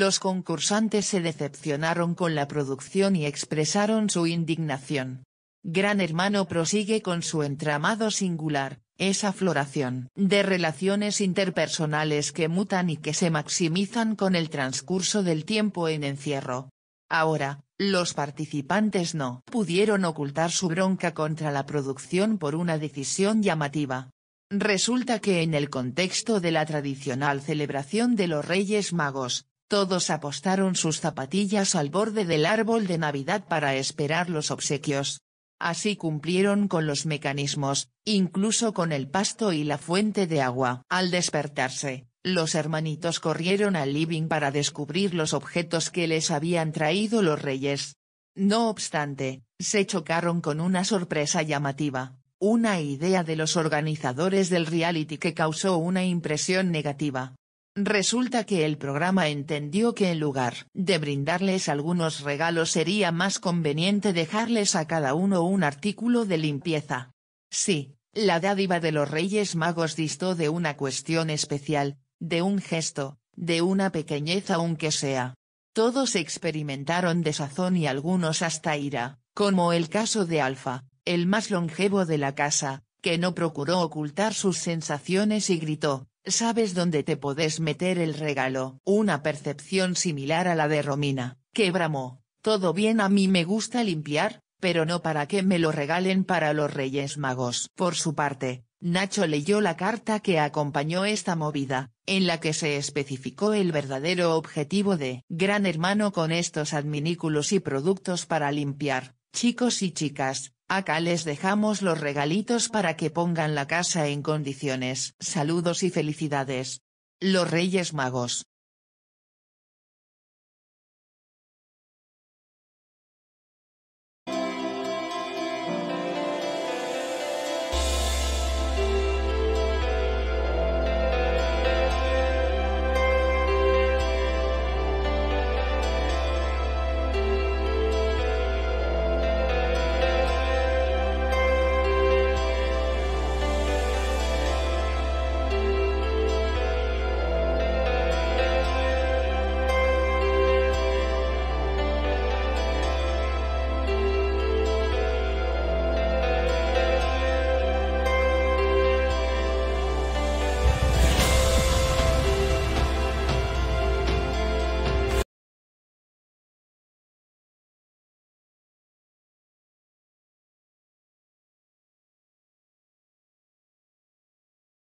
Los concursantes se decepcionaron con la producción y expresaron su indignación. Gran Hermano prosigue con su entramado singular, esa floración de relaciones interpersonales que mutan y que se maximizan con el transcurso del tiempo en encierro. Ahora, los participantes no pudieron ocultar su bronca contra la producción por una decisión llamativa. Resulta que en el contexto de la tradicional celebración de los Reyes Magos, todos apostaron sus zapatillas al borde del árbol de Navidad para esperar los obsequios. Así cumplieron con los mecanismos, incluso con el pasto y la fuente de agua. Al despertarse, los hermanitos corrieron al living para descubrir los objetos que les habían traído los reyes. No obstante, se chocaron con una sorpresa llamativa, una idea de los organizadores del reality que causó una impresión negativa. Resulta que el programa entendió que en lugar de brindarles algunos regalos sería más conveniente dejarles a cada uno un artículo de limpieza. Sí, la dádiva de los Reyes Magos distó de una cuestión especial, de un gesto, de una pequeñez aunque sea. Todos experimentaron desazón y algunos hasta ira, como el caso de Alfa, el más longevo de la casa, que no procuró ocultar sus sensaciones y gritó: ¿sabes dónde te podés meter el regalo? Una percepción similar a la de Romina, que bramó: todo bien, a mí me gusta limpiar, pero no para que me lo regalen para los Reyes Magos. Por su parte, Nacho leyó la carta que acompañó esta movida, en la que se especificó el verdadero objetivo de Gran Hermano con estos adminículos y productos para limpiar. Chicos y chicas, acá les dejamos los regalitos para que pongan la casa en condiciones. Saludos y felicidades. Los Reyes Magos.